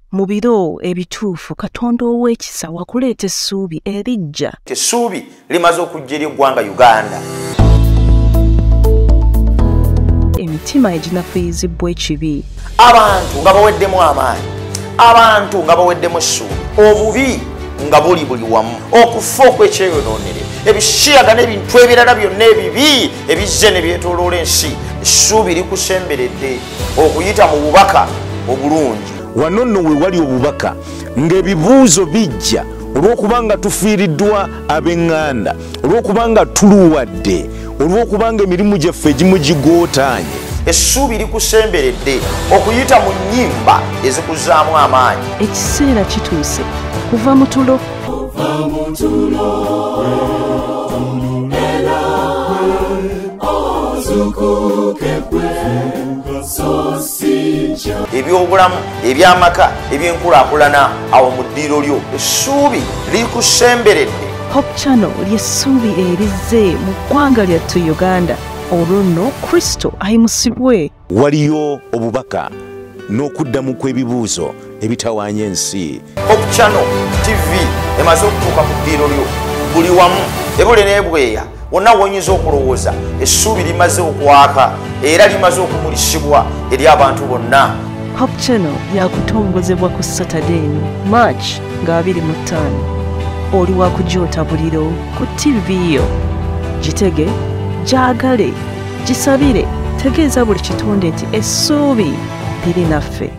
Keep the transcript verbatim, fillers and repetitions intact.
mu biro ebituufu Katonda ow'ekisa wakuleeta essuubi erijja. Essuubi limaze okujja eri eggwanga Uganda. Emitima eginafuyizibbwa ekibi. Abantu nga baweddemu amaanyi. Abantu nga baweddemu essuubi. Obubi nga buli buli wamu. Okufa okw'ekyeyonoonere. Ebishiyaga n'ebintu ebirala byonna ebibi ebizze ne byetooloola ensi. Essuubi likusemberedde okuyita mu bubaka obulungi. Wano nno we wali obubaka ng'ebibuuzo bijja olw'okubanga tufiiriddwa ab'eŋŋanda, olw'okubanga tuluwadde, olw'okubanga emirimu gyaffe egimu gigootaanye. Essuubi likusemberedde okuyita mu nnyimba ezikuzaamu amaanyi. Ekiseera kituuse kuva mu tulo. Ebyobulamu, ebyamaka, ebyenkulaakulana awo mu ddiiro lyo. Essuubi likusemberedde. Hope Channel ly'essuubi erizze mu ggwanga lyattu Uganda. Olwo nno Kristo ayimusibwe. Waliyo obubaka n'okuddamu kw'ebibuuzo ebitawaanya ensi. Hope Channel T V emaze okutuuka ku ddiiro lyo. Buli wamu ebule n'ebweya wonna wonyinza okulowooza essuubi limaze okwaka era limaze okumulisibwa eri abantu bonna. Hope Channel yakutongozebwa ku Saturday March nga abiri mu ttaano. Oli wakujoota buliro ku T V yo. Gitege, gyagale, gisabire, tegeeza buli kitonde nti essuubi liri naffe.